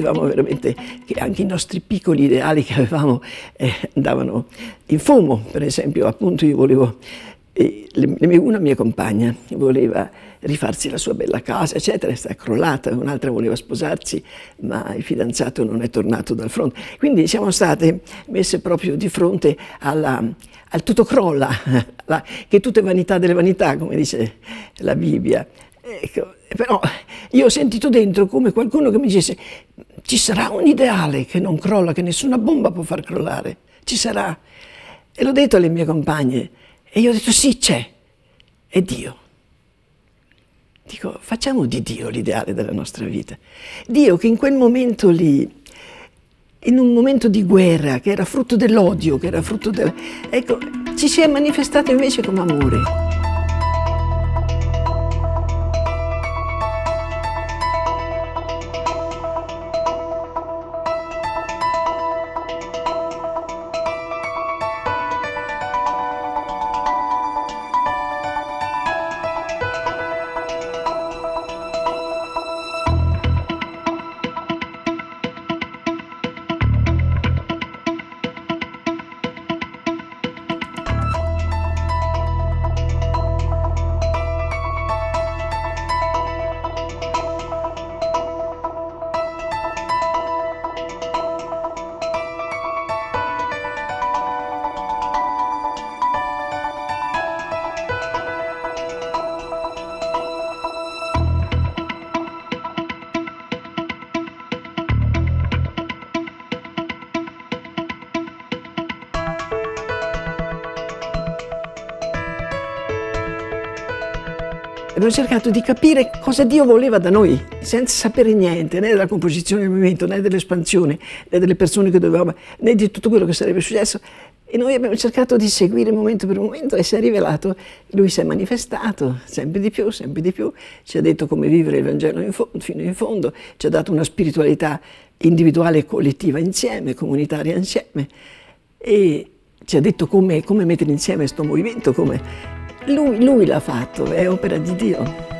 sentivamo veramente che anche i nostri piccoli ideali che avevamo andavano in fumo. Per esempio, appunto, io volevo, una mia compagna voleva rifarsi la sua bella casa, eccetera, è crollata, un'altra voleva sposarsi, ma il fidanzato non è tornato dal fronte. Quindi siamo state messe proprio di fronte al tutto crolla, che tutto è vanità delle vanità, come dice la Bibbia. Ecco, però io ho sentito dentro come qualcuno che mi dicesse: ci sarà un ideale che non crolla, che nessuna bomba può far crollare, ci sarà. E l'ho detto alle mie compagne e io ho detto: sì, c'è, è Dio. Dico, facciamo di Dio l'ideale della nostra vita. Dio che in quel momento lì, in un momento di guerra, che era frutto dell'odio, che era frutto del... ecco, ci si è manifestato invece come amore. Abbiamo cercato di capire cosa Dio voleva da noi, senza sapere niente, né della composizione del movimento, né dell'espansione, né delle persone che dovevamo, né di tutto quello che sarebbe successo. E noi abbiamo cercato di seguire momento per momento e si è rivelato, lui si è manifestato sempre di più, ci ha detto come vivere il Vangelo fino in fondo, ci ha dato una spiritualità individuale e collettiva insieme, comunitaria insieme, e ci ha detto come mettere insieme questo movimento, come lui l'ha fatto, è opera di Dio.